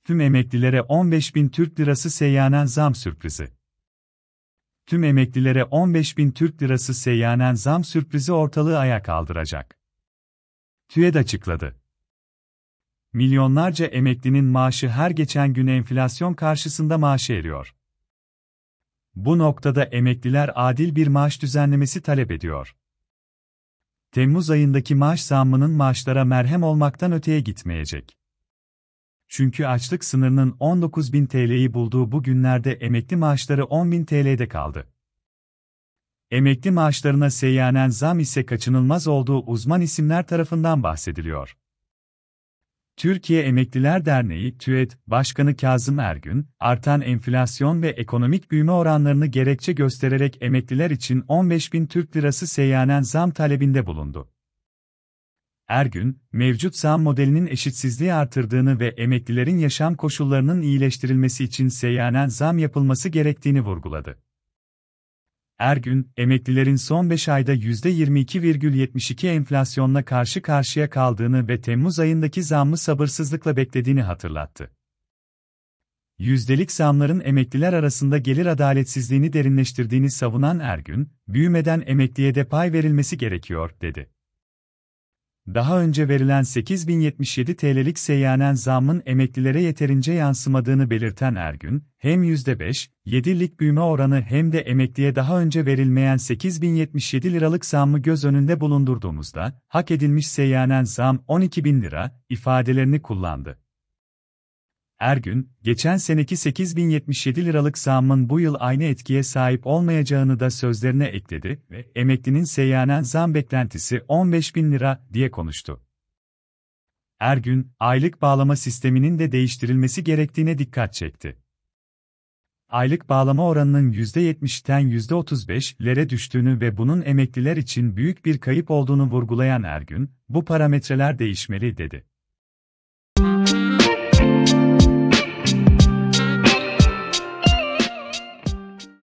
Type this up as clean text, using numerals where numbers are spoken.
Tüm emeklilere 15.000 Türk Lirası seyyanen zam sürprizi. Tüm emeklilere 15.000 Türk Lirası seyyanen zam sürprizi ortalığı ayağa kaldıracak. TÜİK açıkladı. Milyonlarca emeklinin maaşı her geçen gün enflasyon karşısında maaşı eriyor. Bu noktada emekliler adil bir maaş düzenlemesi talep ediyor. Temmuz ayındaki maaş zammının maaşlara merhem olmaktan öteye gitmeyecek. Çünkü açlık sınırının 19.000 TL'yi bulduğu bu günlerde emekli maaşları 10.000 TL'de kaldı. Emekli maaşlarına seyyanen zam ise kaçınılmaz olduğu uzman isimler tarafından bahsediliyor. Türkiye Emekliler Derneği TÜED Başkanı Kazım Ergün, artan enflasyon ve ekonomik büyüme oranlarını gerekçe göstererek emekliler için 15.000 Türk Lirası seyyanen zam talebinde bulundu. Ergün, mevcut zam modelinin eşitsizliği artırdığını ve emeklilerin yaşam koşullarının iyileştirilmesi için seyyanen zam yapılması gerektiğini vurguladı. Ergün, emeklilerin son 5 ayda %22,72 enflasyonla karşı karşıya kaldığını ve Temmuz ayındaki zammı sabırsızlıkla beklediğini hatırlattı. Yüzdelik zamların emekliler arasında gelir adaletsizliğini derinleştirdiğini savunan Ergün, büyümeden emekliye de pay verilmesi gerekiyor, dedi. Daha önce verilen 8.077 TL'lik seyyanen zammın emeklilere yeterince yansımadığını belirten Ergün, hem %5-7'lik büyüme oranı hem de emekliye daha önce verilmeyen 8.077 liralık zammı göz önünde bulundurduğumuzda, hak edilmiş seyyanen zam 12.000 lira ifadelerini kullandı. Ergün, geçen seneki 8.077 liralık zammın bu yıl aynı etkiye sahip olmayacağını da sözlerine ekledi ve emeklinin seyyanen zam beklentisi 15.000 lira diye konuştu. Ergün, aylık bağlama sisteminin de değiştirilmesi gerektiğine dikkat çekti. Aylık bağlama oranının %70'ten %35'lere düştüğünü ve bunun emekliler için büyük bir kayıp olduğunu vurgulayan Ergün, bu parametreler değişmeli dedi.